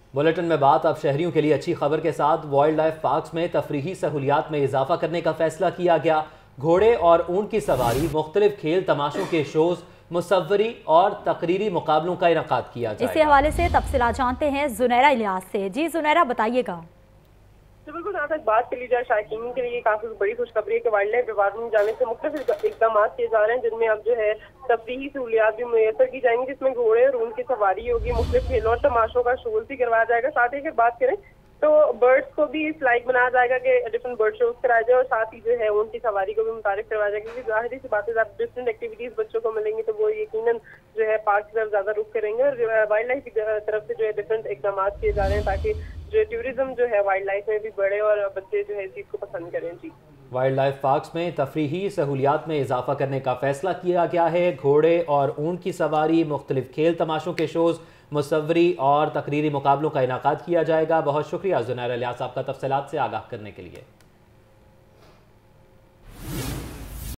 Bulletin میں بات اب شہریوں کے لیے اچھی خبر کے ساتھ وائلڈ لائف پارکس میں تفریحی سہولیات میں اضافہ کرنے کا فیصلہ کیا گیا۔ گھوڑے اور اونٹ کی سواری، مختلف کھیل تماشوں کے شوز، مصوری اور تقریری مقابلوں کا انعقاد کیا جائے گا۔ اسی حوالے سے تفصیلات جانتے ہیں زنیرہ الیاس سے۔ جی زنیرہ بتائیے گا۔ بالکل جہاں تک بات کری جائے شائقین کے لیے کافی بڑی خوشخبری ہے کہ وائلڈ لائف ڈپارٹمنٹ کی جانب سے مختلف اقدامات کیے جا رہے ہیں، جن میں اب جو ہے تفریحی سہولیات بھی میسر کی جائیں گی، جس میں گھوڑے اور اونٹ کی سواری ہوگی، مختلف کھیلوں اور تماشوں کا شوز بھی کروایا جائے گا۔ ساتھ ہی اگر بات کریں تو برڈس کو بھی اس لائق بنایا جائے گا کہ ڈفرنٹ برڈ شوز کرائے جائے، اور ساتھ ہی جو ہے اونٹ کی سواری کو بھی متعارف کروایا جائے گا، کیونکہ ظاہری سی بات ہے ڈفرنٹ ایکٹیویٹیز بچوں کو ملیں گی تو وہ یقیناً جو ہے پارک کی طرف زیادہ رخ کریں گے، اور وائلڈ لائف کی طرف سے جو ہے ڈفرنٹ اقدامات کیے جا رہے ہیں تاکہ جو ٹورزم جو ہے وائلڈ لائف میں بھی بڑھے اور بچے جو ہے اس چیز کو پسند کریں۔ جی وائلڈ لائف پارکس میں تفریحی سہولیات میں اضافہ کرنے کا فیصلہ کیا گیا ہے۔ گھوڑے اور اونٹ کی سواری، مختلف کھیل تماشوں کے شوز، مصوری اور تقریری مقابلوں کا انعقاد کیا جائے گا۔ بہت شکریہ زنیرہ الیاس آپ کا تفصیلات سے آگاہ کرنے کے لیے۔